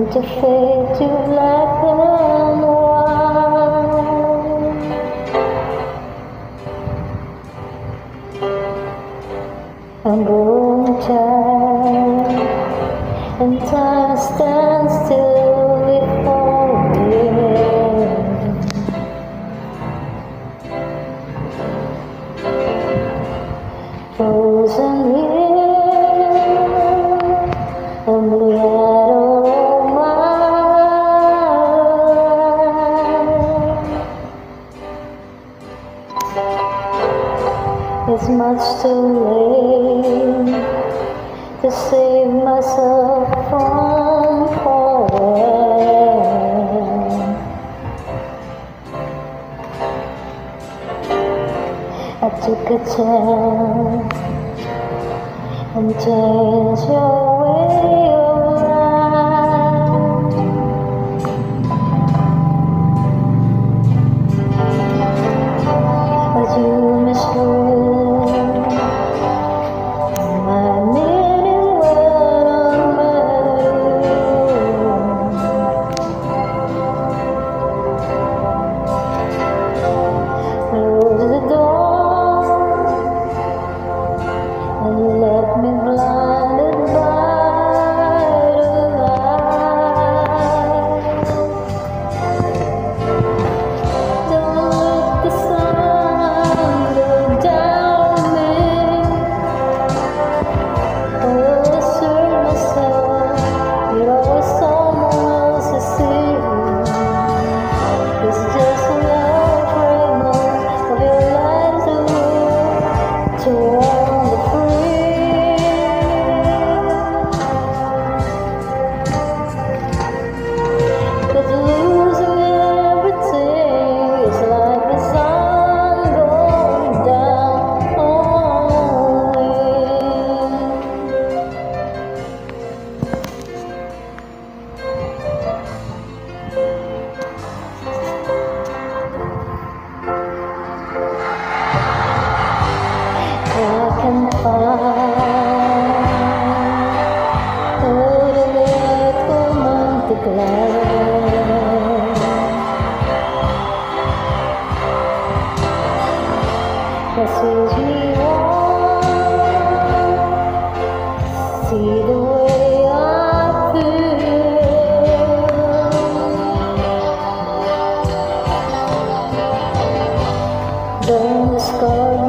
to fade to black and white. I'm growing tired, and time stands still before me. Frozen here, and blue all mine. It's much too late to save myself from falling. I took a chance and changed your way of life. But you misread my meaning when I met you. Close the door and let me blinded by the light. Don't let the sun go down on me. I will assert myself, you're always someone else to see. It's just a love fragment of your lies to warm the free. But losing everything is like the sun going down on me. I can find all the little romantic light. That sweeps me on, see the way I feel. Don't discard